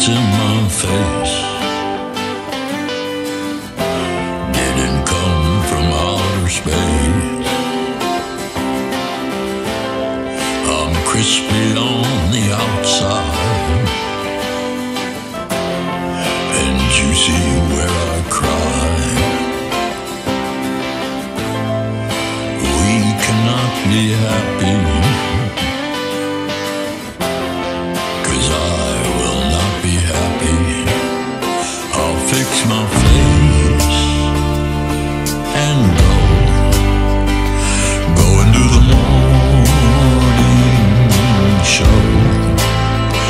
in my face didn't come from outer space. I'm crispy on the outside and juicy where I cry. We cannot be happy, 'cause I will not be happy. I'll fix my face